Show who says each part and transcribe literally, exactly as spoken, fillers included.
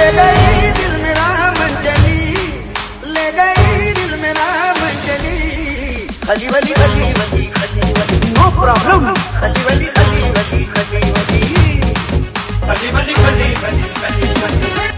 Speaker 1: ले गई दिल मेरा मन चली, ले गई दिल मेरा मन चली। खली वली खली वली खली वली नो प्रॉब्लम, खली वली खली वली खली वली खली वली खली वली खली वली।